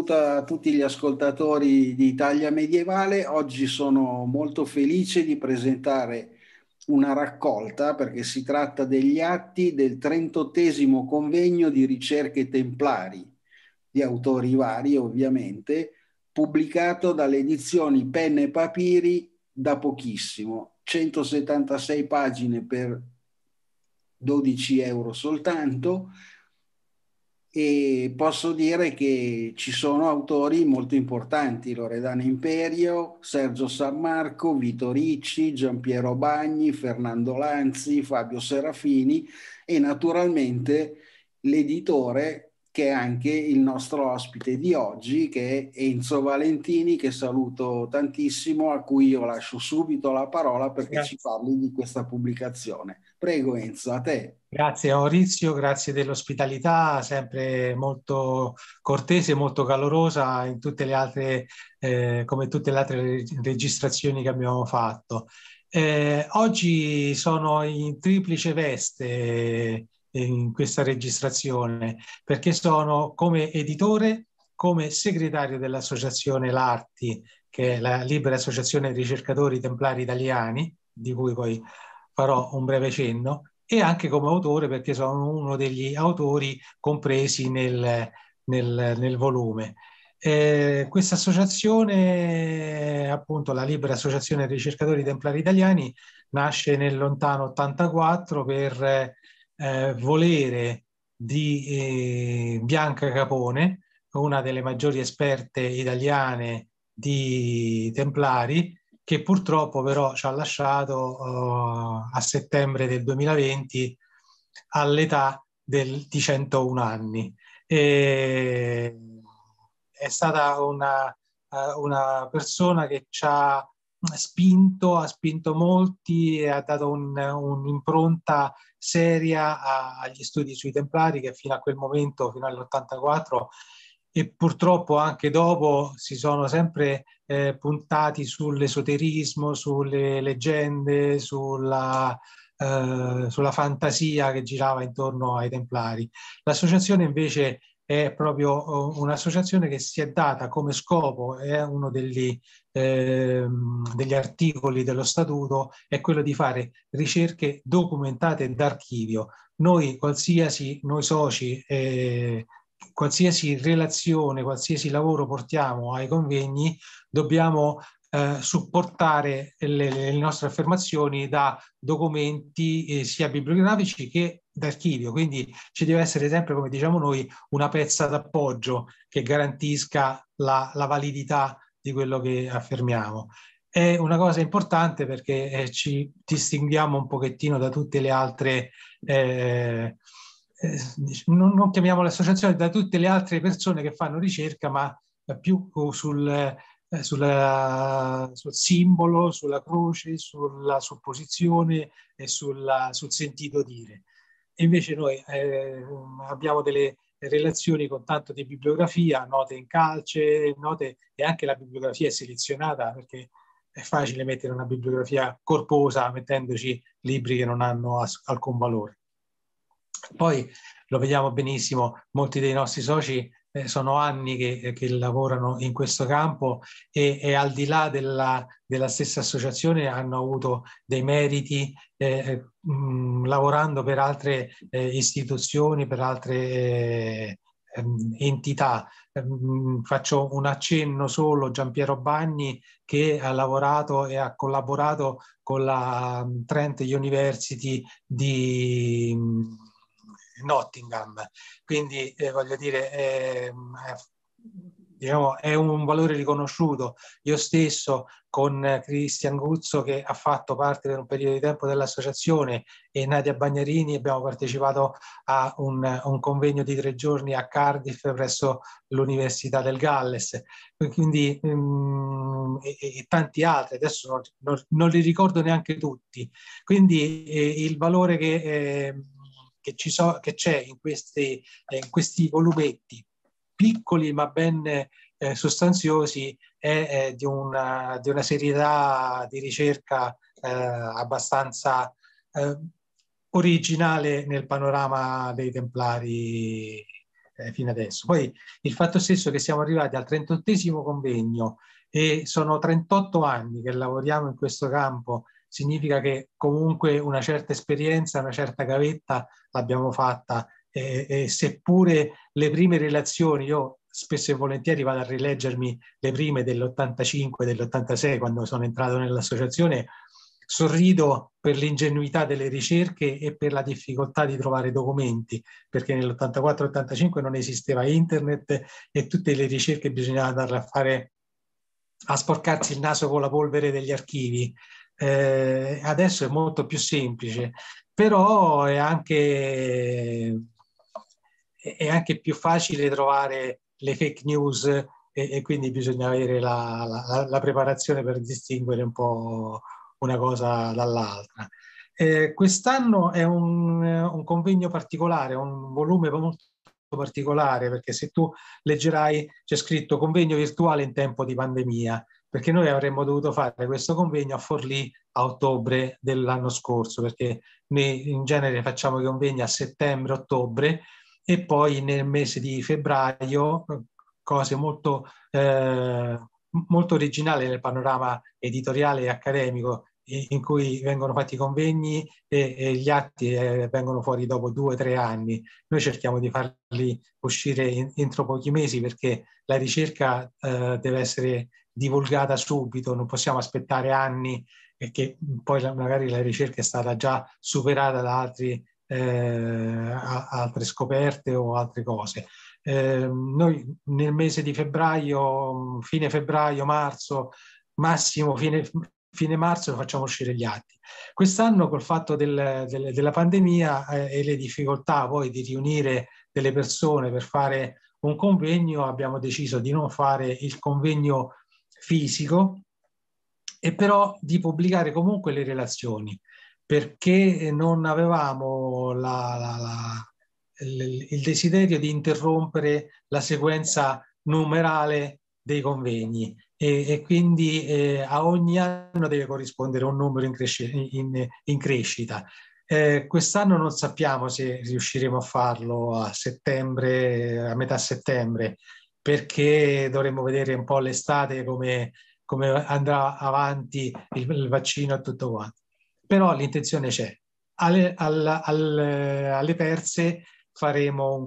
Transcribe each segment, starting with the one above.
saluto a tutti gli ascoltatori di Italia Medievale. Oggi sono molto felice di presentare una raccolta perché si tratta degli atti del 38° convegno di ricerche templari, di autori vari ovviamente, pubblicato dalle edizioni Penna e Papiri da pochissimo, 176 pagine per 12 euro soltanto, e posso dire che ci sono autori molto importanti: Loredana Imperio, Sergio Sammarco, Vito Ricci, Giampiero Bagni, Fernando Lanzi, Fabio Serafini e naturalmente l'editore, che è anche il nostro ospite di oggi, che è Enzo Valentini, che saluto tantissimo, a cui io lascio subito la parola perché ci Grazie. parli di questa pubblicazione. Prego Enzo, a te. Grazie Maurizio, grazie dell'ospitalità, sempre molto cortese, molto calorosa in tutte le altre, come tutte le altre registrazioni che abbiamo fatto. Oggi sono in triplice veste in questa registrazione perché sono come editore, come segretario dell'associazione L'Arti, che è la libera associazione dei ricercatori templari italiani, di cui poi farò un breve cenno, e anche come autore perché sono uno degli autori compresi nel volume. Questa associazione, appunto la Libera Associazione dei Ricercatori Templari Italiani, nasce nel lontano 84 per volere di Bianca Capone, una delle maggiori esperte italiane di templari, che purtroppo però ci ha lasciato a settembre del 2020 all'età di 101 anni. E è stata una persona che ci ha spinto molti e ha dato un'impronta seria agli studi sui Templari, che fino a quel momento, fino all'84 e purtroppo anche dopo, si sono sempre puntati sull'esoterismo, sulle leggende, sulla fantasia che girava intorno ai Templari. L'associazione invece è proprio un'associazione che si è data come scopo, è uno degli articoli dello statuto, è quello di fare ricerche documentate d'archivio. Noi soci, qualsiasi relazione, qualsiasi lavoro portiamo ai convegni, dobbiamo supportare le nostre affermazioni da documenti sia bibliografici che d'archivio. Quindi ci deve essere sempre, come diciamo noi, una pezza d'appoggio che garantisca la validità di quello che affermiamo. È una cosa importante perché ci distinguiamo un pochettino da tutte le altre, non chiamiamo l'associazione, da tutte le altre persone che fanno ricerca, ma più sul simbolo, sulla croce, sulla supposizione e sul sentito dire. E invece noi abbiamo delle relazioni con tanto di bibliografia, note in calce, note, e anche la bibliografia è selezionata perché è facile mettere una bibliografia corposa mettendoci libri che non hanno alcun valore. Poi lo vediamo benissimo, molti dei nostri soci sono anni che lavorano in questo campo e al di là della stessa associazione hanno avuto dei meriti lavorando per altre istituzioni, per altre entità. Faccio un accenno solo: Giampiero Bagni, che ha lavorato e ha collaborato con la Trent University di Nottingham. Quindi voglio dire, diciamo, è un valore riconosciuto. Io stesso con Cristian Guzzo, che ha fatto parte per un periodo di tempo dell'associazione, e Nadia Bagnarini, abbiamo partecipato a un convegno di 3 giorni a Cardiff presso l'Università del Galles, quindi e tanti altri, adesso non li ricordo neanche tutti. Quindi il valore che c'è in questi volumetti piccoli ma ben sostanziosi è di una serietà di ricerca abbastanza originale nel panorama dei Templari fino adesso. Poi il fatto stesso che siamo arrivati al 38esimo convegno e sono 38 anni che lavoriamo in questo campo, significa che comunque una certa esperienza, una certa gavetta l'abbiamo fatta, e seppure le prime relazioni, io spesso e volentieri vado a rileggermi le prime dell'85, dell'86, quando sono entrato nell'associazione, sorrido per l'ingenuità delle ricerche e per la difficoltà di trovare documenti, perché nell'84-85 non esisteva internet e tutte le ricerche bisognava andarle a fare, a sporcarsi il naso con la polvere degli archivi. Adesso è molto più semplice, però è anche più facile trovare le fake news e quindi bisogna avere la preparazione per distinguere un po' una cosa dall'altra. Quest'anno è un convegno particolare, un volume molto particolare, perché se tu leggerai c'è scritto convegno virtuale in tempo di pandemia, perché noi avremmo dovuto fare questo convegno a Forlì a ottobre dell'anno scorso, perché noi in genere facciamo i convegni a settembre-ottobre e poi nel mese di febbraio, cose molto originali nel panorama editoriale e accademico, in cui vengono fatti i convegni e gli atti vengono fuori dopo 2 o 3 anni. Noi cerchiamo di farli uscire entro pochi mesi, perché la ricerca deve essere divulgata subito, non possiamo aspettare anni e che poi magari la ricerca è stata già superata da altre scoperte o altre cose. Noi nel mese di febbraio, fine febbraio, marzo, massimo fine marzo facciamo uscire gli atti. Quest'anno col fatto della pandemia e le difficoltà poi di riunire delle persone per fare un convegno, abbiamo deciso di non fare il convegno fisico e però di pubblicare comunque le relazioni, perché non avevamo il desiderio di interrompere la sequenza numerale dei convegni e quindi a ogni anno deve corrispondere un numero in crescita. Quest'anno non sappiamo se riusciremo a farlo a settembre, a metà settembre, perché dovremo vedere un po' l'estate come andrà avanti il vaccino e tutto quanto. Però l'intenzione c'è. Alle terze faremo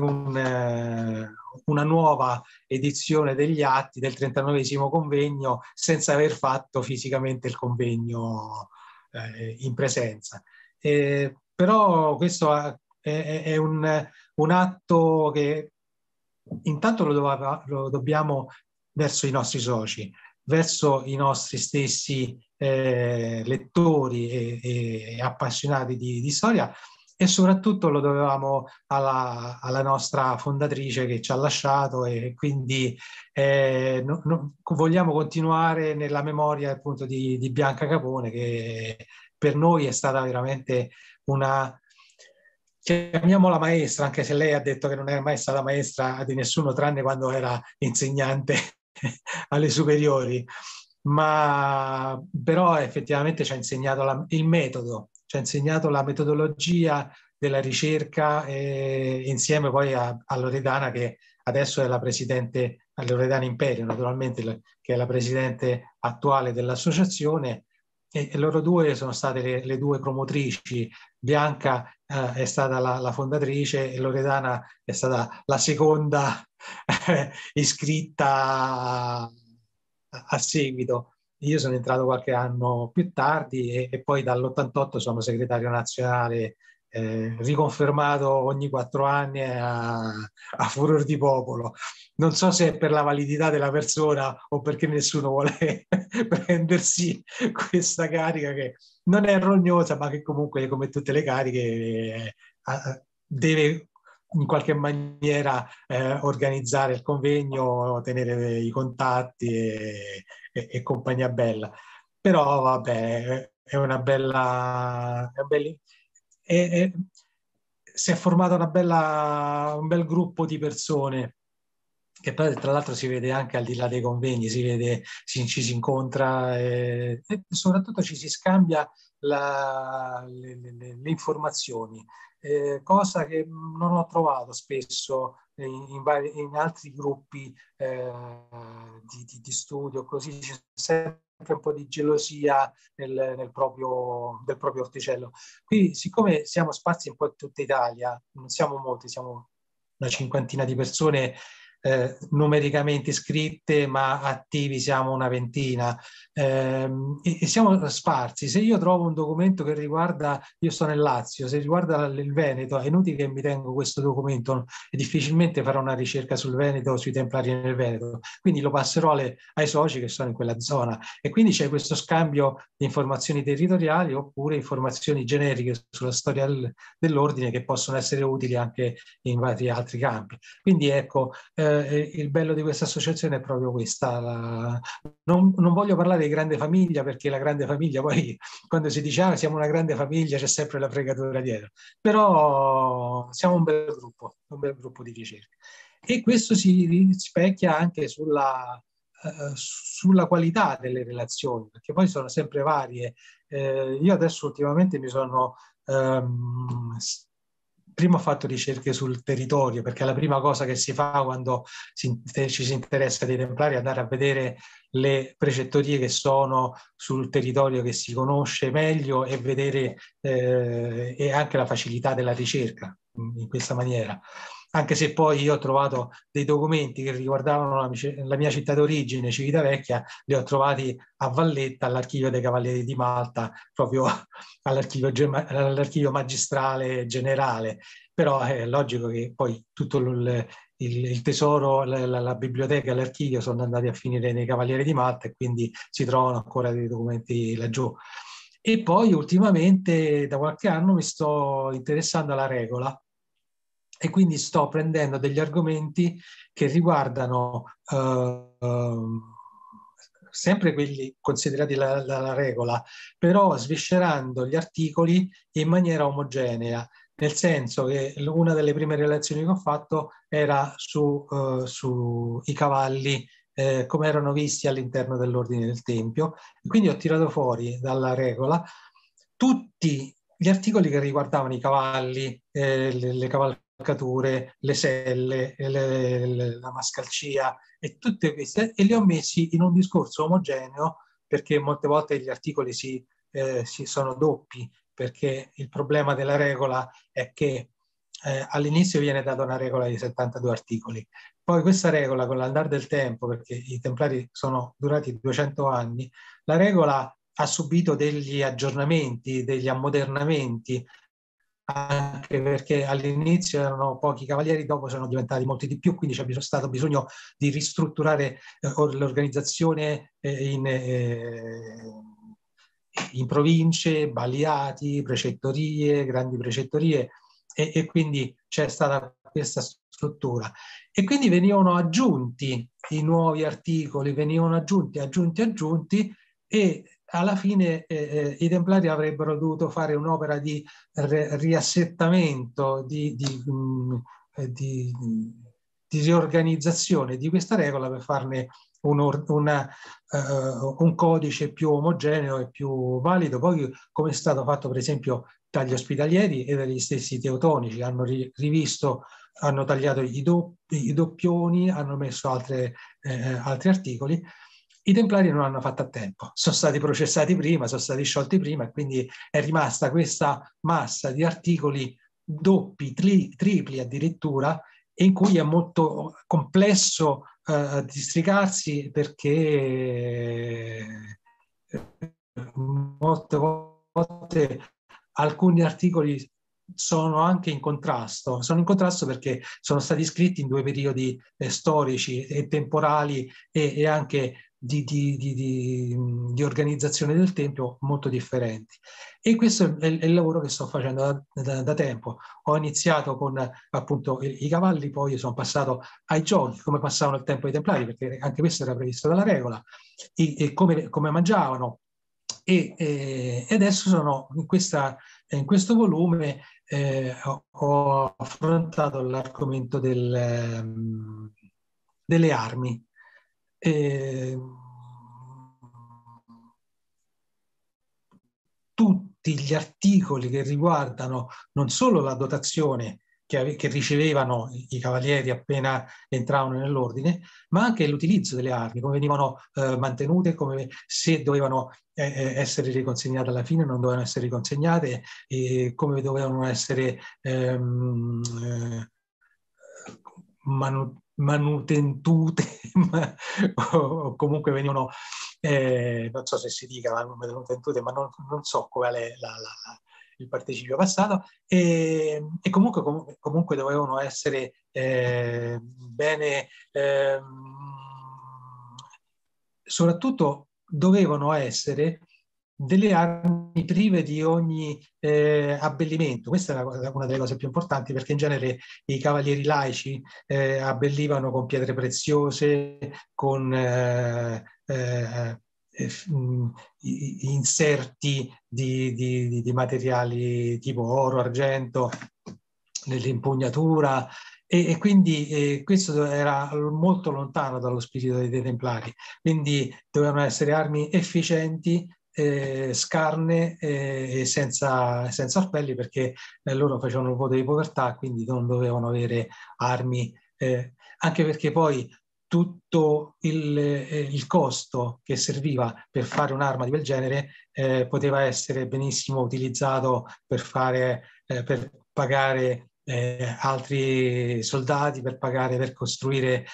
una nuova edizione degli atti del 39esimo convegno senza aver fatto fisicamente il convegno in presenza. Però questo è un atto che intanto lo dobbiamo verso i nostri soci, verso i nostri stessi lettori e appassionati di storia, e soprattutto lo dovevamo alla nostra fondatrice che ci ha lasciato, e quindi vogliamo continuare nella memoria appunto di Bianca Capone, che per noi è stata veramente una, chiamiamola maestra, anche se lei ha detto che non è mai stata maestra di nessuno tranne quando era insegnante alle superiori, ma però effettivamente ci ha insegnato il metodo, ci ha insegnato la metodologia della ricerca, insieme poi a Loredana, che adesso è la presidente, a Loredana Imperio naturalmente, che è la presidente attuale dell'associazione, e loro due sono state le due promotrici. Bianca è stata la fondatrice e Loredana è stata la seconda iscritta a seguito. Io sono entrato qualche anno più tardi e poi dall'88 sono segretario nazionale, riconfermato ogni 4 anni a furor di popolo. Non so se è per la validità della persona o perché nessuno vuole prendersi questa carica, che non è rognosa, ma che comunque, come tutte le cariche, deve in qualche maniera organizzare il convegno, tenere i contatti e compagnia bella. Però vabbè, è una bella... si è formato un bel gruppo di persone, che poi tra l'altro si vede anche al di là dei convegni, ci si incontra e soprattutto ci si scambia le informazioni. cosa che non ho trovato spesso in altri gruppi di studio, così c'è sempre un po' di gelosia del proprio orticello. Qui, siccome siamo sparsi un po' in tutta Italia, non siamo molti, siamo una cinquantina di persone numericamente iscritte, ma attivi siamo una ventina, e siamo sparsi. Se io trovo un documento che riguarda, io sto nel Lazio, se riguarda il Veneto, è inutile che mi tengo questo documento e difficilmente farò una ricerca sul Veneto o sui Templari nel Veneto, quindi lo passerò ai soci che sono in quella zona, e quindi c'è questo scambio di informazioni territoriali oppure informazioni generiche sulla storia dell'ordine che possono essere utili anche in vari altri campi. Quindi ecco, il bello di questa associazione è proprio questa. Non voglio parlare di grande famiglia, perché la grande famiglia poi, quando si dice siamo una grande famiglia, c'è sempre la fregatura dietro, però siamo un bel gruppo di ricerca. E questo si rispecchia anche sulla qualità delle relazioni, perché poi sono sempre varie. Io adesso ultimamente prima ho fatto ricerche sul territorio, perché è la prima cosa che si fa quando ci si interessa dei templari, è andare a vedere le precettorie che sono sul territorio che si conosce meglio e vedere e anche la facilità della ricerca in questa maniera. Anche se poi io ho trovato dei documenti che riguardavano la mia città d'origine, Civitavecchia, li ho trovati a Valletta, all'Archivio dei Cavalieri di Malta, proprio all'archivio magistrale generale. Però è logico che poi tutto il tesoro, la biblioteca e l'archivio sono andati a finire nei Cavalieri di Malta, e quindi si trovano ancora dei documenti laggiù. E poi ultimamente da qualche anno mi sto interessando alla regola, e quindi sto prendendo degli argomenti che riguardano sempre quelli considerati la regola, però sviscerando gli articoli in maniera omogenea, nel senso che una delle prime relazioni che ho fatto era sui cavalli, come erano visti all'interno dell'ordine del Tempio, e quindi ho tirato fuori dalla regola tutti gli articoli che riguardavano i cavalli, le cavalcature, le selle, la mascalcia e tutte queste, e li ho messi in un discorso omogeneo, perché molte volte gli articoli si sono doppi, perché il problema della regola è che all'inizio viene data una regola di 72 articoli, poi questa regola con l'andare del tempo, perché i Templari sono durati 200 anni, la regola ha subito degli aggiornamenti, degli ammodernamenti, anche perché all'inizio erano pochi cavalieri, dopo sono diventati molti di più, quindi c'è stato bisogno di ristrutturare l'organizzazione in province, baliati, precettorie, grandi precettorie, e quindi c'è stata questa struttura. E quindi venivano aggiunti i nuovi articoli, venivano aggiunti, e alla fine i Templari avrebbero dovuto fare un'opera di riassettamento, di riorganizzazione di questa regola, per farne un codice più omogeneo e più valido. Poi, come è stato fatto per esempio dagli ospitalieri e dagli stessi teutonici, hanno rivisto, hanno tagliato i doppioni, hanno messo altri articoli. I Templari non hanno fatto a tempo, sono stati processati prima, sono stati sciolti prima, e quindi è rimasta questa massa di articoli doppi, tripli addirittura, in cui è molto complesso districarsi, perché molte volte alcuni articoli sono anche in contrasto. Sono in contrasto perché sono stati scritti in due periodi storici e temporali, e anche di organizzazione del Tempio molto differenti. E questo è il lavoro che sto facendo da tempo. Ho iniziato con appunto i cavalli, poi sono passato ai giochi, come passavano il tempo ai Templari, perché anche questo era previsto dalla regola, e come mangiavano. E adesso sono in questo volume ho affrontato l'argomento delle armi. Eh, tutti gli articoli che riguardano non solo la dotazione che ricevevano i cavalieri appena entravano nell'ordine, ma anche l'utilizzo delle armi, come venivano mantenute, come se dovevano essere riconsegnate alla fine, non dovevano essere riconsegnate, e come dovevano essere manutentute o comunque venivano, non so se si dica manutentute, ma non so qual è il participio passato, e comunque dovevano essere bene, soprattutto dovevano essere delle armi prive di ogni abbellimento. Questa è una delle cose più importanti, perché in genere i cavalieri laici abbellivano con pietre preziose, con inserti di materiali tipo oro, argento nell'impugnatura, e quindi questo era molto lontano dallo spirito dei Templari. Quindi dovevano essere armi efficienti, scarne e senza orpelli, perché loro facevano il voto di povertà, quindi non dovevano avere armi, anche perché poi tutto il costo che serviva per fare un'arma di quel genere poteva essere benissimo utilizzato per pagare altri soldati, per costruire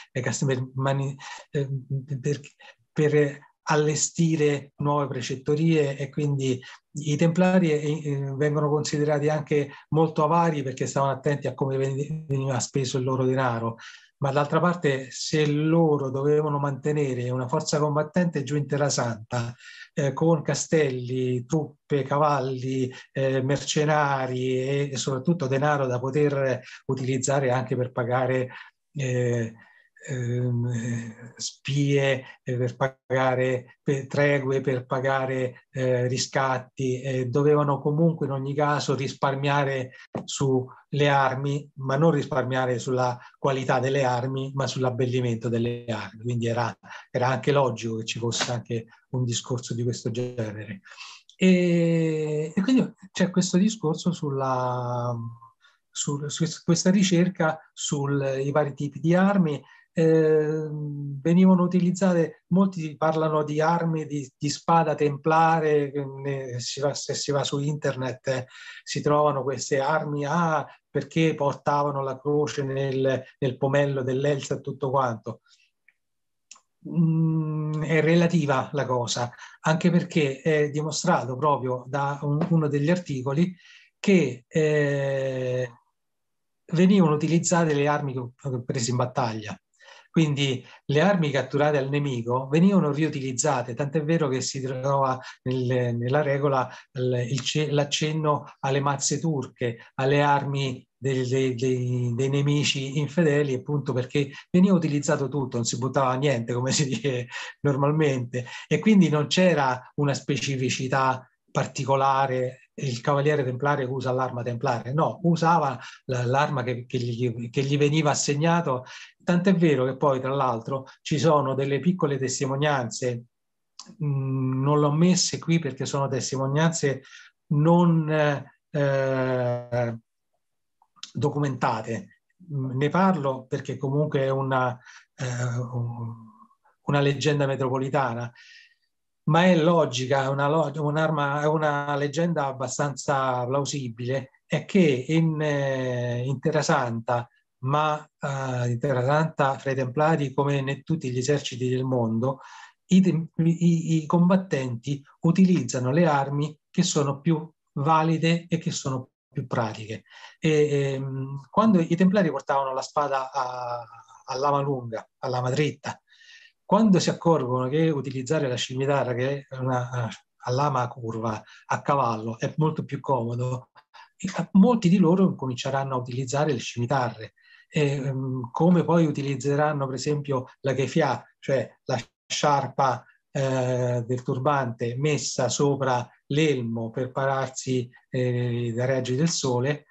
per allestire nuove precettorie, e quindi i Templari vengono considerati anche molto avari, perché stavano attenti a come veniva speso il loro denaro. Ma d'altra parte, se loro dovevano mantenere una forza combattente giù in Terra Santa, con castelli, truppe, cavalli, mercenari e soprattutto denaro da poter utilizzare anche per pagare spie, per pagare tregue, per pagare riscatti, dovevano comunque in ogni caso risparmiare sulle armi, ma non risparmiare sulla qualità delle armi, ma sull'abbellimento delle armi. Quindi era anche logico che ci fosse anche un discorso di questo genere. E quindi c'è questo discorso su questa ricerca sui vari tipi di armi. Venivano utilizzate, molti parlano di armi di spada templare, se si va su internet si trovano queste armi perché portavano la croce nel pomello dell'Elsa e tutto quanto. È relativa la cosa, anche perché è dimostrato proprio da uno degli articoli che venivano utilizzate le armi prese in battaglia. Quindi le armi catturate al nemico venivano riutilizzate, tant'è vero che si trova nella regola l'accenno alle mazze turche, alle armi dei nemici infedeli, appunto perché veniva utilizzato tutto, non si buttava niente, come si dice normalmente, e quindi non c'era una specificità particolare. Il cavaliere templare usa l'arma templare, no, usava l'arma che gli veniva assegnato. Tant'è vero che poi, tra l'altro, ci sono delle piccole testimonianze, non l'ho messe qui perché sono testimonianze non documentate. Ne parlo perché comunque è una leggenda metropolitana, ma è logica, è una leggenda abbastanza plausibile, è che in Terra Santa, ma in Terra Santa fra i Templari come in tutti gli eserciti del mondo, i combattenti utilizzano le armi che sono più valide e che sono più pratiche. Quando i Templari portavano la spada a lama lunga, a lama dritta, quando si accorgono che utilizzare la scimitarra, che è a lama curva, a cavallo, è molto più comodo, molti di loro cominceranno a utilizzare le scimitarre, come poi utilizzeranno per esempio la kefia, cioè la sciarpa del turbante messa sopra l'elmo per pararsi dai raggi del sole,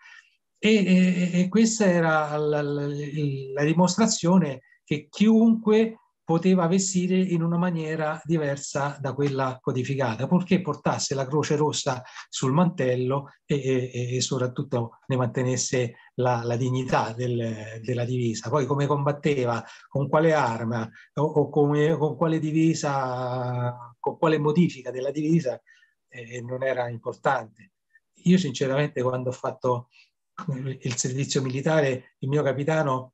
e questa era la dimostrazione che chiunque poteva vestire in una maniera diversa da quella codificata, purché portasse la croce rossa sul mantello e soprattutto ne mantenesse la dignità della divisa. Poi come combatteva, con quale arma o con quale divisa, con quale modifica della divisa, non era importante. Io sinceramente quando ho fatto il servizio militare, il mio capitano,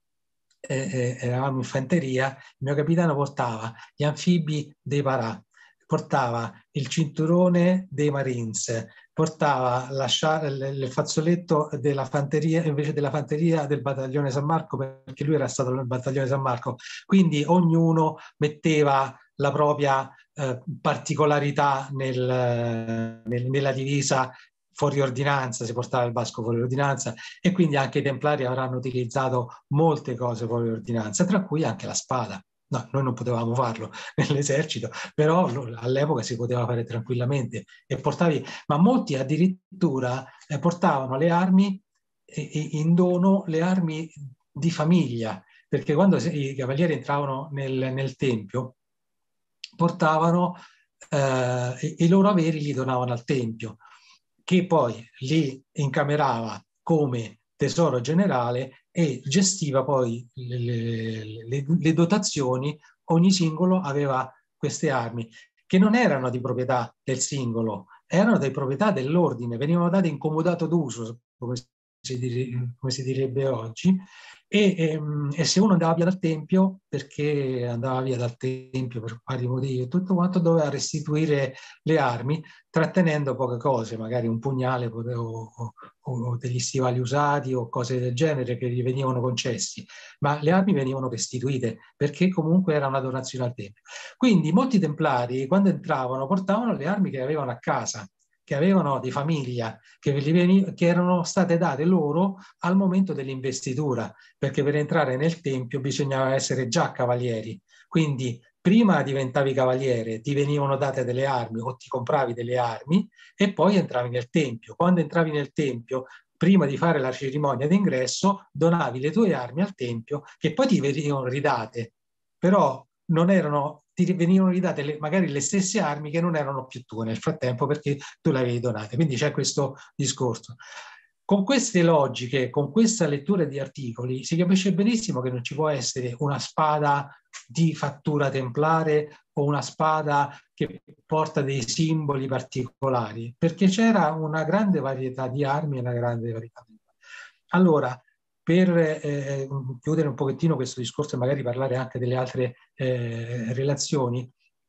eravamo in fanteria, il mio capitano portava gli anfibi dei Parà, portava il cinturone dei Marines, portava il fazzoletto della fanteria invece della fanteria del battaglione San Marco, perché lui era stato nel battaglione San Marco. Quindi ognuno metteva la propria particolarità nella divisa fuori ordinanza, si portava il basco fuori ordinanza, e quindi anche i Templari avranno utilizzato molte cose fuori ordinanza, tra cui anche la spada. No, noi non potevamo farlo nell'esercito, però all'epoca si poteva fare tranquillamente e portavi, ma molti addirittura portavano le armi in dono, le armi di famiglia, perché quando i cavalieri entravano nel tempio portavano i loro averi, li donavano al tempio, che poi li incamerava come tesoro generale e gestiva poi le dotazioni. Ogni singolo aveva queste armi che non erano di proprietà del singolo, erano di proprietà dell'ordine, venivano date in comodato d'uso, come si direbbe oggi, e se uno andava via dal tempio, perché andava via dal tempio per vari motivi e tutto quanto, doveva restituire le armi, trattenendo poche cose, magari un pugnale o degli stivali usati o cose del genere che gli venivano concessi, ma le armi venivano restituite perché comunque era una donazione al tempio. Quindi molti templari, quando entravano, portavano le armi che avevano a casa, che avevano di famiglia, che erano state date loro al momento dell'investitura, perché per entrare nel tempio bisognava essere già cavalieri. Quindi prima diventavi cavaliere, ti venivano date delle armi o ti compravi delle armi e poi entravi nel tempio. Quando entravi nel tempio, prima di fare la cerimonia d'ingresso, donavi le tue armi al tempio, che poi ti venivano ridate, però non erano, ti venivano ridate magari le stesse armi che non erano più tue nel frattempo perché tu le avevi donate. Quindi c'è questo discorso. Con queste logiche, con questa lettura di articoli, si capisce benissimo che non ci può essere una spada di fattura templare o una spada che porta dei simboli particolari, perché c'era una grande varietà di armi e una grande varietà di... Allora, per chiudere un pochettino questo discorso e magari parlare anche delle altre relazioni,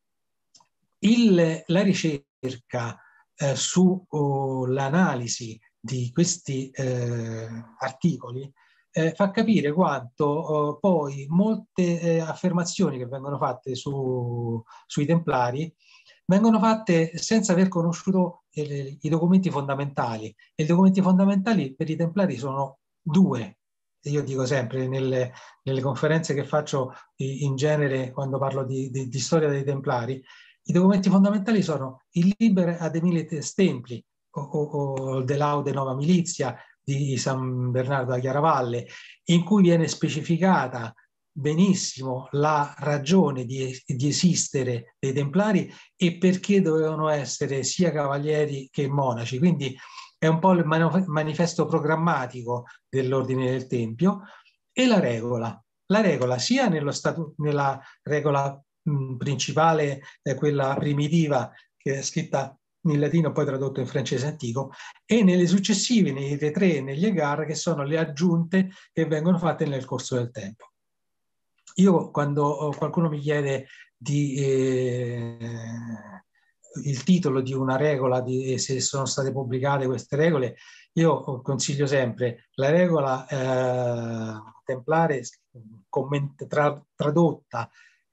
la ricerca sull'analisi di questi articoli fa capire quanto poi molte affermazioni che vengono fatte sui Templari vengono fatte senza aver conosciuto i documenti fondamentali. E i documenti fondamentali per i Templari sono due. Io dico sempre nelle conferenze che faccio in genere quando parlo di storia dei Templari, i documenti fondamentali sono il Liber ad Emilites Templi o De Laude Nova Milizia di San Bernardo da Chiaravalle, in cui viene specificata benissimo la ragione di esistere dei Templari e perché dovevano essere sia cavalieri che monaci. Quindi è un po' il manifesto programmatico dell'Ordine del Tempio. E la regola sia nella regola principale, quella primitiva che è scritta in latino poi tradotto in francese antico, e nelle successive, nei retré e negli egar, che sono le aggiunte che vengono fatte nel corso del tempo. Io quando qualcuno mi chiede il titolo di una regola, se sono state pubblicate queste regole, io consiglio sempre la regola templare tradotta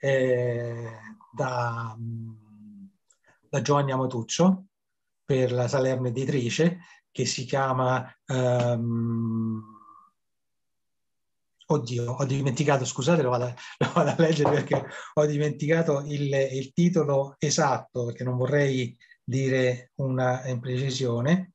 da Giovanni Amatuccio per la Salerno Editrice, che si chiama oddio, ho dimenticato, scusate, lo vado a leggere perché ho dimenticato il titolo esatto, perché non vorrei dire una imprecisione.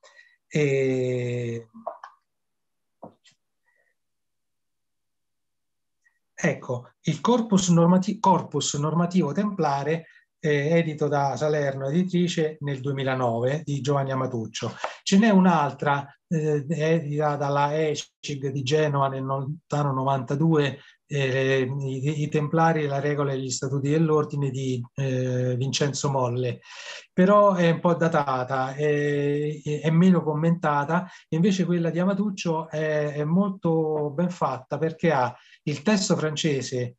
Ecco, il corpus normativo templare, edito da Salerno Editrice nel 2009 di Giovanni Amatuccio. Ce n'è un'altra edita dalla ECIG di Genova nel lontano 92, i Templari, la regola e gli statuti dell'ordine di Vincenzo Molle, però è un po' datata, è meno commentata. Invece quella di Amatuccio è molto ben fatta, perché ha il testo francese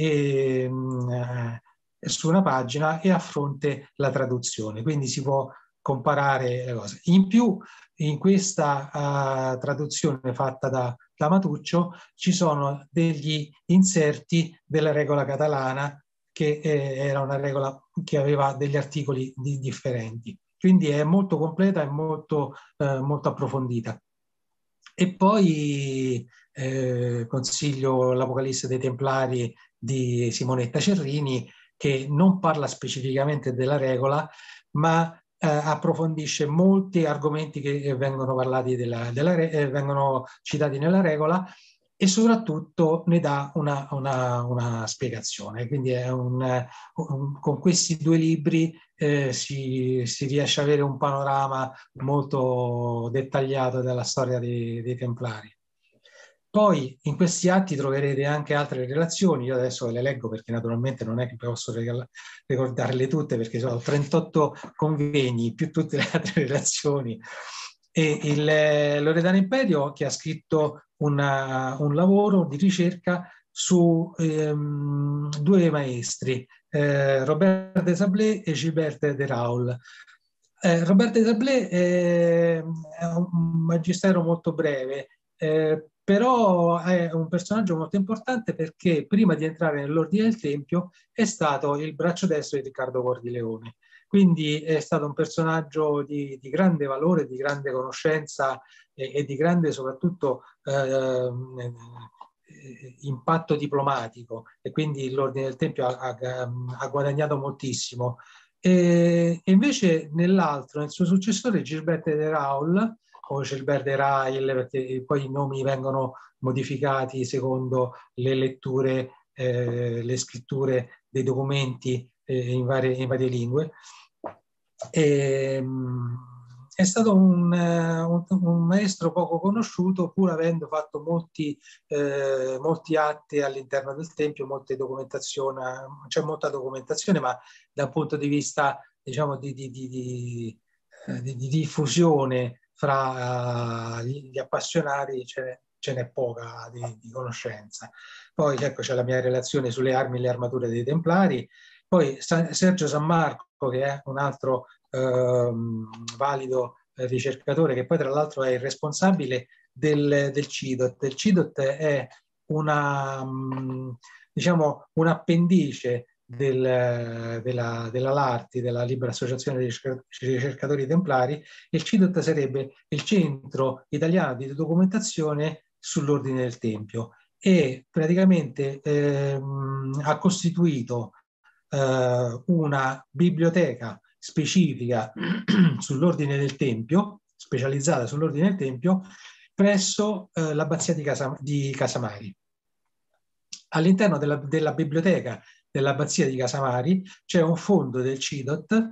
su una pagina e a fronte la traduzione, quindi si può comparare le cose. In più, in questa traduzione fatta da Matuccio ci sono degli inserti della regola catalana, che era una regola che aveva degli articoli differenti. Quindi è molto completa e molto approfondita. E poi consiglio l'Apocalisse dei Templari di Simonetta Cerrini, che non parla specificamente della regola, ma approfondisce molti argomenti che vengono parlati vengono citati nella regola, e soprattutto ne dà una spiegazione. Quindi con questi due libri si riesce ad avere un panorama molto dettagliato della storia dei Templari. Poi in questi atti troverete anche altre relazioni. Io adesso le leggo perché naturalmente non è che posso ricordarle tutte, perché sono 38 convegni più tutte le altre relazioni. E il Loredano Imperio, che ha scritto un lavoro di ricerca su due maestri, Robert de Sablé e Gilbert de Raoul. Robert de Sablé è un magistero molto breve, però è un personaggio molto importante, perché prima di entrare nell'Ordine del Tempio è stato il braccio destro di Riccardo Cuor di Leone. Quindi è stato un personaggio di grande valore, di grande conoscenza e di grande soprattutto impatto diplomatico, e quindi l'Ordine del Tempio ha guadagnato moltissimo. E invece nell'altro, nel suo successore, Gilbert de Raoul, o Gilbert de Rail, perché poi i nomi vengono modificati secondo le letture, le scritture dei documenti in varie lingue. È stato un maestro poco conosciuto, pur avendo fatto molti atti all'interno del Tempio, molte documentazioni, c'è molta documentazione, ma da un punto di vista, diciamo, di diffusione fra gli appassionati ce n'è poca di conoscenza. Poi ecco, c'è la mia relazione sulle armi e le armature dei Templari. Poi Sergio San Marco, che è un altro valido ricercatore, che poi tra l'altro è il responsabile del CIDOT. Il CIDOT è diciamo, un appendice della LARTI, della Libera Associazione dei Ricercatori Templari. Il CIDOT sarebbe il Centro Italiano di Documentazione sull'Ordine del Tempio, e praticamente ha costituito una biblioteca specifica sull'Ordine del Tempio, specializzata sull'Ordine del Tempio, presso l'abbazia di Casamari. All'interno della biblioteca dell'abbazia di Casamari c'è un fondo del CIDOT,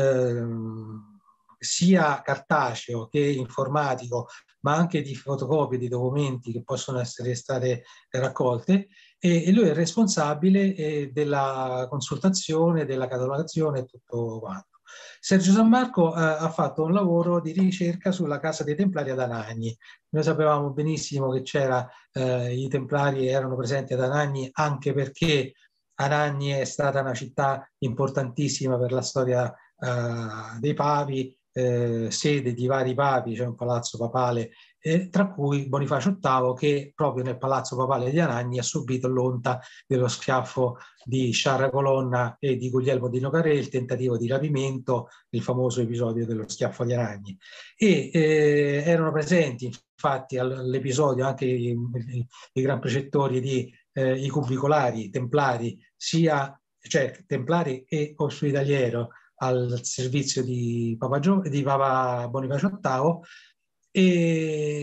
sia cartaceo che informatico, ma anche di fotocopie di documenti che possono essere state raccolte, e lui è responsabile della consultazione, della catalogazione e tutto quanto. Sergio San Marco ha fatto un lavoro di ricerca sulla Casa dei Templari ad Anagni. Noi sapevamo benissimo che i Templari erano presenti ad Anagni, anche perché Anagni è stata una città importantissima per la storia dei papi, sede di vari papi, c'è un palazzo papale, tra cui Bonifacio VIII, che proprio nel palazzo papale di Anagni ha subito l'onta dello schiaffo di Sciarra Colonna e di Guglielmo di Nogaré, il tentativo di rapimento, il famoso episodio dello schiaffo di Anagni. E erano presenti infatti all'episodio anche i gran precettori i cubicolari templari, cioè templari e ospedaliero al servizio di Papa Bonifacio VIII,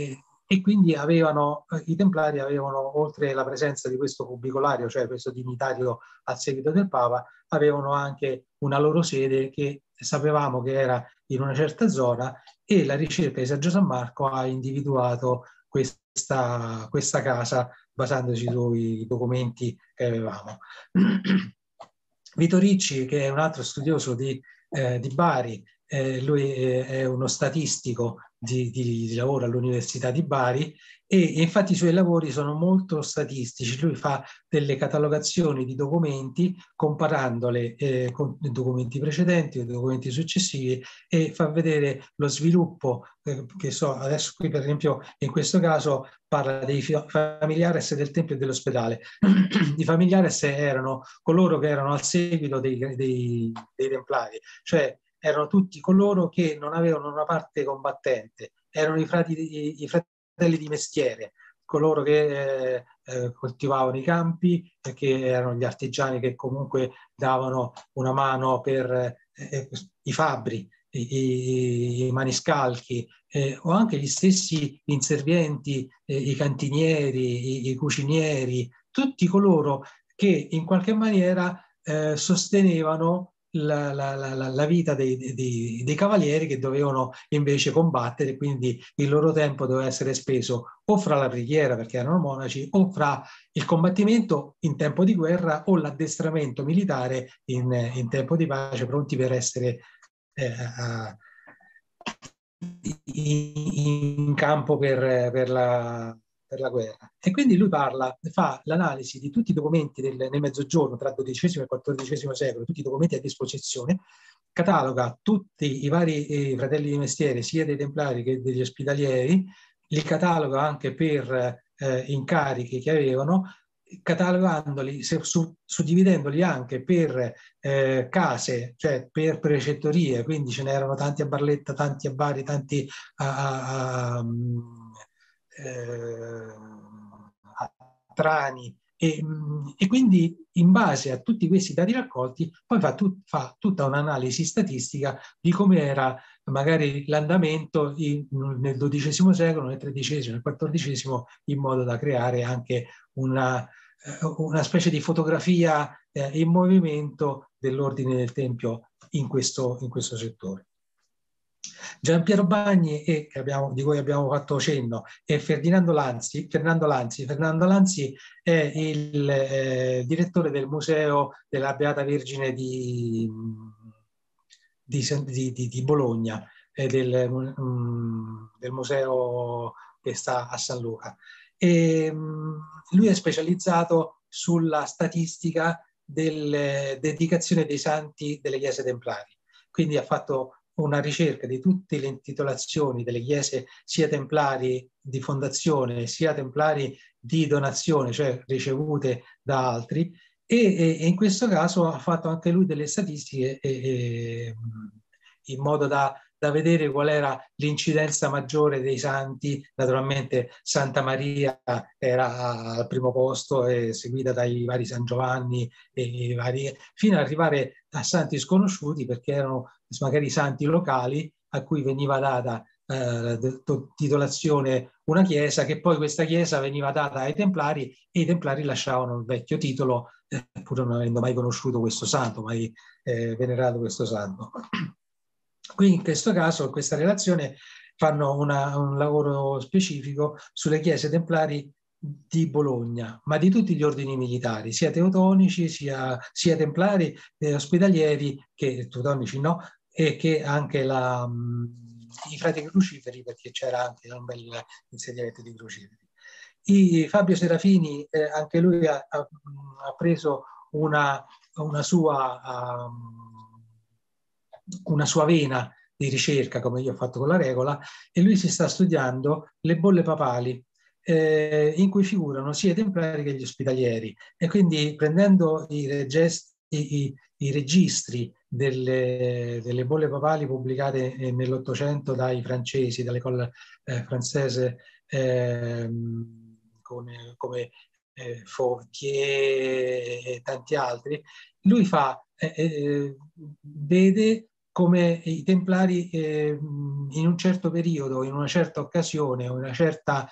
e quindi i Templari avevano, oltre la presenza di questo cubicolario, cioè questo dignitario al seguito del Papa, avevano anche una loro sede che sapevamo che era in una certa zona, e la ricerca di Sergio San Marco ha individuato questa casa basandosi sui documenti che avevamo. Vito Ricci, che è un altro studioso di Bari, lui è uno statistico di lavoro all'Università di Bari, e infatti i suoi lavori sono molto statistici. Lui fa delle catalogazioni di documenti comparandole con i documenti precedenti, i documenti successivi, e fa vedere lo sviluppo, che so, adesso qui per esempio in questo caso parla dei familiares del Tempio e dell'ospedale. I familiares erano coloro che erano al seguito dei Templari, cioè erano tutti coloro che non avevano una parte combattente, erano i fratelli di mestiere, coloro che coltivavano i campi, che erano gli artigiani che comunque davano una mano per i fabbri, i maniscalchi, o anche gli stessi inservienti, i cantinieri, i cucinieri, tutti coloro che in qualche maniera sostenevano la vita dei cavalieri, che dovevano invece combattere, quindi il loro tempo doveva essere speso o fra la preghiera, perché erano monaci, o fra il combattimento in tempo di guerra o l'addestramento militare in tempo di pace, pronti per essere in campo per la guerra. E quindi lui fa l'analisi di tutti i documenti nel Mezzogiorno tra il XII e il XIV secolo, tutti i documenti a disposizione, cataloga tutti i vari fratelli di mestiere, sia dei Templari che degli Ospitalieri, li cataloga anche per incarichi che avevano, catalogandoli, suddividendoli anche per case, cioè per precettorie, quindi ce n'erano tanti a Barletta, tanti a Bari, tanti a Trani, e quindi in base a tutti questi dati raccolti poi fa tutta un'analisi statistica di come era magari l'andamento nel XII secolo, nel XIII, nel XIV, in modo da creare anche una specie di fotografia in movimento dell'ordine del Tempio in questo settore. Giampiero Bagni, di cui abbiamo fatto cenno, e Fernando Lanzi è il direttore del Museo della Beata Vergine di Bologna, del museo che sta a San Luca. Lui è specializzato sulla statistica delle dedicazioni dei santi delle chiese templari, quindi ha fatto una ricerca di tutte le intitolazioni delle chiese, sia templari di fondazione sia templari di donazione, cioè ricevute da altri, e in questo caso ha fatto anche lui delle statistiche in modo da vedere qual era l'incidenza maggiore dei santi. Naturalmente Santa Maria era al primo posto, seguita dai vari San Giovanni, fino ad arrivare a santi sconosciuti, perché erano magari santi locali a cui veniva data titolazione una chiesa, che poi questa chiesa veniva data ai Templari, e i Templari lasciavano il vecchio titolo, pur non avendo mai conosciuto questo santo, mai venerato questo santo. Qui in questo caso, in questa relazione, fanno un lavoro specifico sulle chiese templari di Bologna, ma di tutti gli ordini militari, sia teutonici, sia templari, ospedalieri, che teutonici no, e che anche i frati cruciferi, perché c'era anche un bel insediamento di cruciferi. Fabio Serafini, anche lui ha preso una sua vena di ricerca, come io ho fatto con la regola, e lui si sta studiando le bolle papali, in cui figurano sia i templari che gli ospitalieri, e quindi prendendo i registri delle bolle papali pubblicate nell'Ottocento dai francesi, dall'École française, come Fauquier e tanti altri, lui vede come i Templari in un certo periodo, in una certa occasione, una certa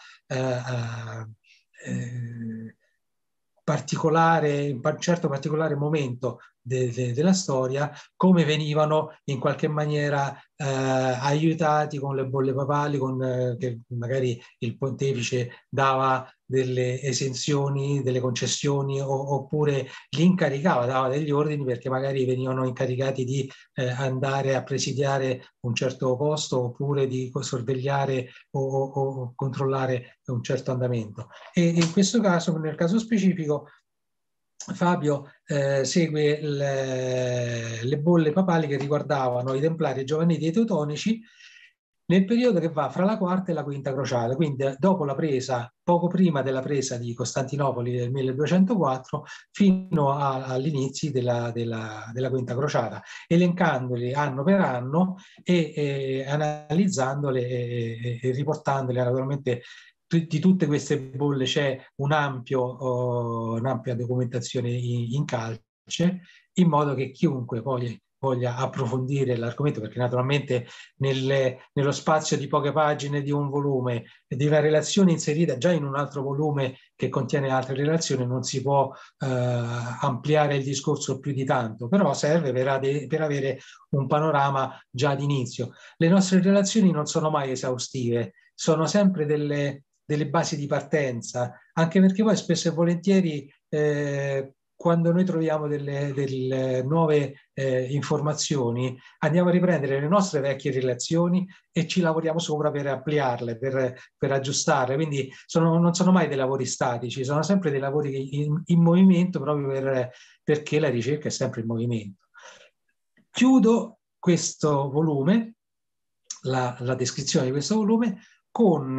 particolare, in un certo particolare momento della storia, come venivano in qualche maniera aiutati con le bolle papali, che magari il pontefice dava delle esenzioni, delle concessioni, oppure li incaricava, dava degli ordini perché magari venivano incaricati di andare a presidiare un certo posto, oppure di sorvegliare o controllare un certo andamento. E in questo caso, nel caso specifico, Fabio segue le bolle papali che riguardavano i Templari Giovanniti e i Teutonici nel periodo che va fra la quarta e la quinta crociata, quindi dopo la presa, poco prima della presa di Costantinopoli del 1204, fino all'inizio della quinta crociata, elencandoli anno per anno e analizzandole e riportandole. Naturalmente di tutte queste bolle c'è un'ampia documentazione in calce, in modo che chiunque poi voglia approfondire l'argomento, perché naturalmente nello spazio di poche pagine di un volume, di una relazione inserita già in un altro volume che contiene altre relazioni, non si può ampliare il discorso più di tanto, però serve per avere un panorama già d'inizio. Le nostre relazioni non sono mai esaustive, sono sempre delle basi di partenza, anche perché poi spesso e volentieri quando noi troviamo delle nuove informazioni, andiamo a riprendere le nostre vecchie relazioni e ci lavoriamo sopra per ampliarle, per aggiustarle. Quindi non sono mai dei lavori statici, sono sempre dei lavori in movimento, proprio perché la ricerca è sempre in movimento. Chiudo questo volume, la descrizione di questo volume, con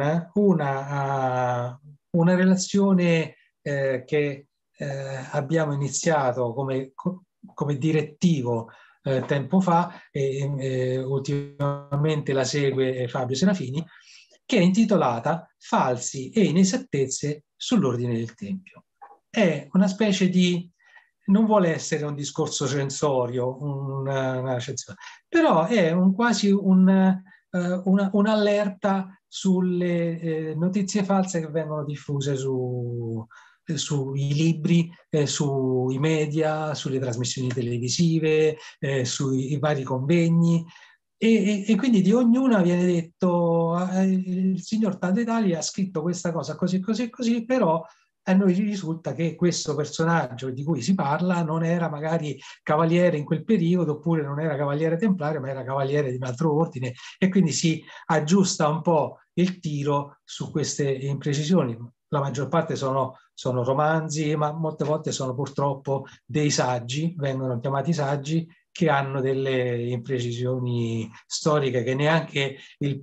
una relazione che abbiamo iniziato come direttivo tempo fa e ultimamente la segue Fabio Serafini, che è intitolata Falsi e inesattezze sull'ordine del Tempio. È una specie di, non vuole essere un discorso censorio, una recensione, però è quasi un'allerta sulle notizie false che vengono diffuse sui libri, sui media, sulle trasmissioni televisive, sui vari convegni. E quindi di ognuna viene detto il signor Tandetali ha scritto questa cosa così, così, così, però a noi risulta che questo personaggio di cui si parla non era magari cavaliere in quel periodo, oppure non era cavaliere templario, ma era cavaliere di un altro ordine, e quindi si aggiusta un po' il tiro su queste imprecisioni. La maggior parte sono romanzi, ma molte volte sono purtroppo dei saggi, vengono chiamati saggi, che hanno delle imprecisioni storiche che neanche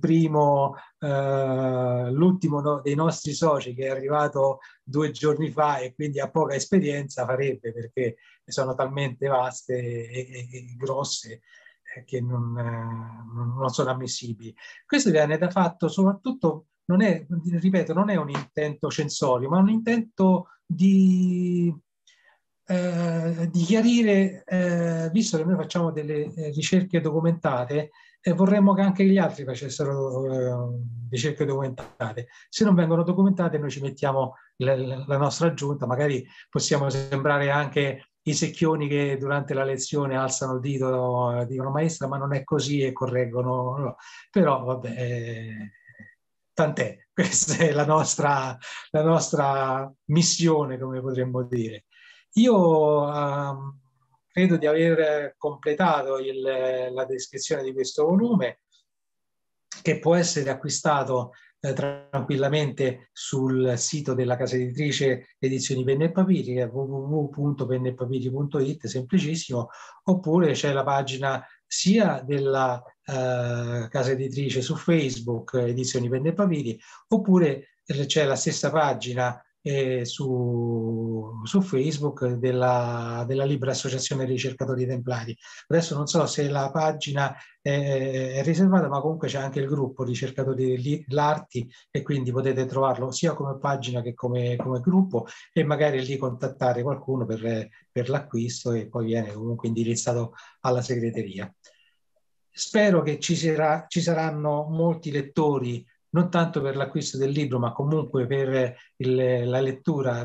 l'ultimo dei nostri soci, che è arrivato 2 giorni fa e quindi ha poca esperienza, farebbe, perché sono talmente vaste e grosse che non sono ammissibili. Questo viene da fatto soprattutto, non è, ripeto, non è un intento censorio, ma un intento di chiarire, visto che noi facciamo delle ricerche documentate, vorremmo che anche gli altri facessero ricerche documentate. Se non vengono documentate, noi ci mettiamo la nostra aggiunta, magari possiamo sembrare anche i secchioni che durante la lezione alzano il dito, dicono maestra, ma non è così, e correggono. No. Però vabbè, tant'è, questa è la nostra missione, come potremmo dire. Io credo di aver completato la descrizione di questo volume, che può essere acquistato tranquillamente sul sito della casa editrice Edizioni Penna e Papiri, che è www.pennepapiri.it, semplicissimo, oppure c'è la pagina sia della casa editrice su Facebook, Edizioni Penna e Papiri, oppure c'è la stessa pagina su Facebook della Libera Associazione Ricercatori Templari. Adesso non so se la pagina è riservata, ma comunque c'è anche il gruppo Ricercatori dell'Arti, e quindi potete trovarlo sia come pagina che come gruppo, e magari lì contattare qualcuno per l'acquisto, e poi viene comunque indirizzato alla segreteria. spero che ci saranno molti lettori, non tanto per l'acquisto del libro, ma comunque per la lettura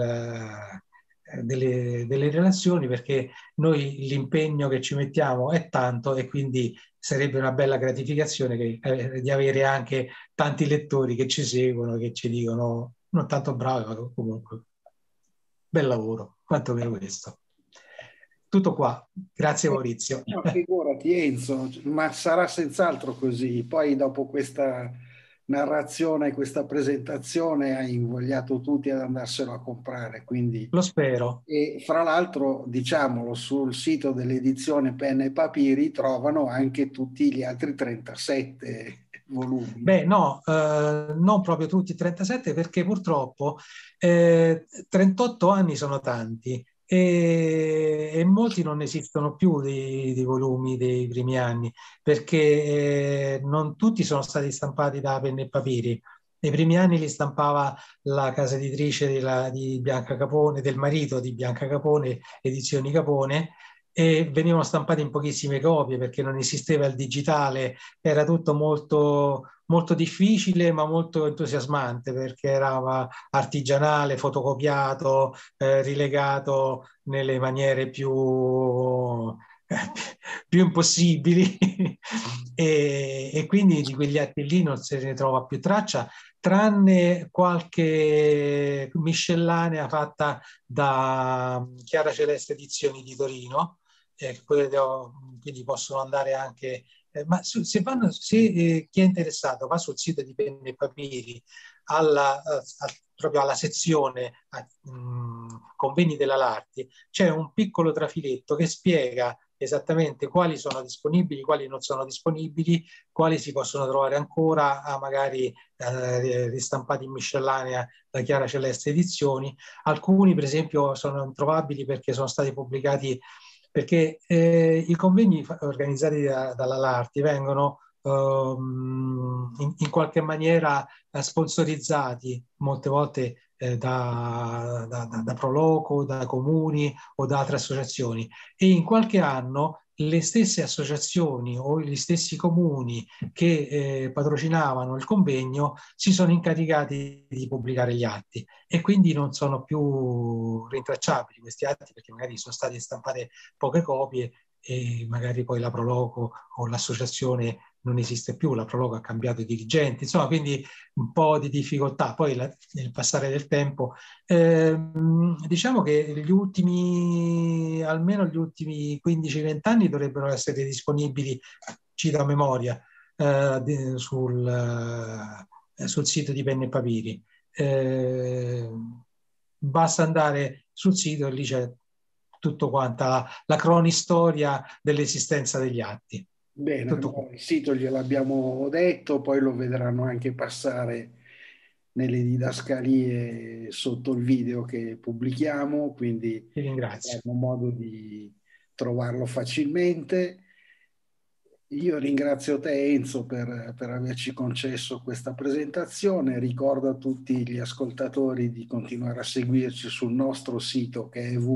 delle relazioni, perché noi l'impegno che ci mettiamo è tanto e quindi sarebbe una bella gratificazione di avere anche tanti lettori che ci seguono, che ci dicono non tanto bravi, ma comunque bel lavoro, quantomeno questo. Tutto qua. Grazie Maurizio. No, figurati Enzo, ma sarà senz'altro così. Poi dopo questa narrazione, questa presentazione, hai invogliato tutti ad andarselo a comprare. Quindi, Lo spero. e fra l'altro, diciamolo, sul sito dell'edizione Penna e Papiri trovano anche tutti gli altri 37 volumi. Beh, no, non proprio tutti 37 perché purtroppo 38 anni sono tanti e molti non esistono più di volumi dei primi anni perché non tutti sono stati stampati da Penna e Papiri. Nei primi anni li stampava la casa editrice di Bianca Capone, del marito di Bianca Capone, Edizioni Capone, e venivano stampati in pochissime copie perché non esisteva il digitale, era tutto molto molto difficile ma molto entusiasmante perché era artigianale, fotocopiato, rilegato nelle maniere più impossibili e quindi di quegli atti lì non se ne trova più traccia, tranne qualche miscellanea fatta da Chiara Celeste Edizioni di Torino, quindi possono andare anche ma se chi è interessato va sul sito di Penna e Papiri proprio alla sezione convegni della Larti, c'è un piccolo trafiletto che spiega esattamente quali sono disponibili, quali non sono disponibili, quali si possono trovare ancora, magari ristampati in miscellanea da Chiara Celeste Edizioni. Alcuni, per esempio, sono introvabili perché sono stati pubblicati perché i convegni organizzati dalla Larti vengono in qualche maniera sponsorizzati molte volte da Proloco, da comuni o da altre associazioni e in qualche anno le stesse associazioni o gli stessi comuni che patrocinavano il convegno si sono incaricati di pubblicare gli atti e quindi non sono più rintracciabili questi atti perché magari sono state stampate poche copie e magari poi la Proloco o l'associazione non esiste più, la Proloco ha cambiato i dirigenti, insomma, quindi un po' di difficoltà. Poi nel passare del tempo, diciamo che almeno gli ultimi 15-20 anni dovrebbero essere disponibili, cito a memoria, sul sito di Penna e Papiri. Basta andare sul sito e lì c'è tutto quanta la cronistoria dell'esistenza degli atti. Bene, allora il sito gliel'abbiamo detto, poi lo vedranno anche passare nelle didascalie sotto il video che pubblichiamo, quindi Ti ringrazio. avranno modo di trovarlo facilmente. Io ringrazio te Enzo per averci concesso questa presentazione, ricordo a tutti gli ascoltatori di continuare a seguirci sul nostro sito che è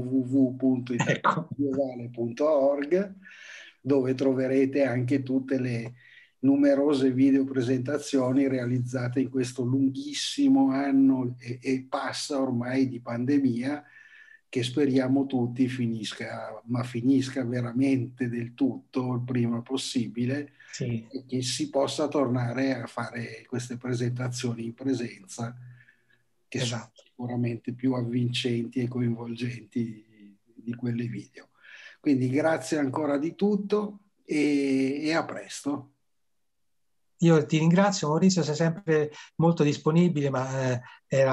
www.italiamedievale.org dove troverete anche tutte le numerose videopresentazioni realizzate in questo lunghissimo anno e passa ormai di pandemia che speriamo tutti finisca, ma finisca veramente del tutto il prima possibile sì. e che si possa tornare a fare queste presentazioni in presenza che sono sicuramente più avvincenti e coinvolgenti di quelle video. Quindi grazie ancora di tutto e a presto. Io ti ringrazio Maurizio, sei sempre molto disponibile, ma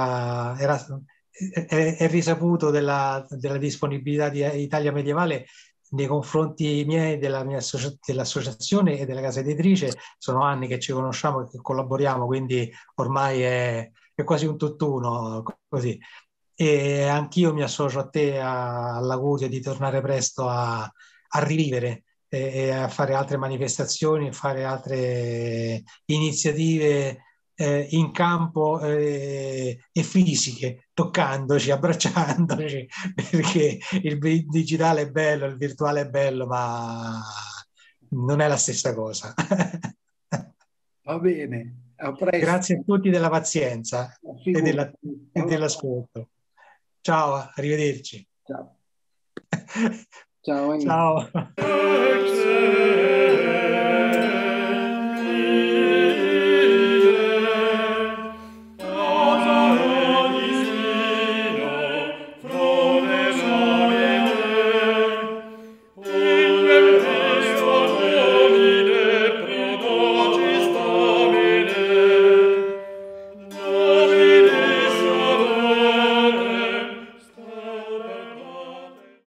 è risaputo della disponibilità di Italia Medievale nei confronti miei, dell'associazione e della casa editrice. Sono anni che ci conosciamo e che collaboriamo, quindi ormai è quasi un tutt'uno, così. E anch'io mi associo a te all'augurio di tornare presto a rivivere e a fare altre manifestazioni, a fare altre iniziative in campo e fisiche, toccandoci, abbracciandoci, perché il digitale è bello, il virtuale è bello, ma non è la stessa cosa. Va bene, a presto. Grazie a tutti della pazienza Figurati. e Alla dell'ascolto. Ciao, arrivederci. Ciao. Ciao. Ciao.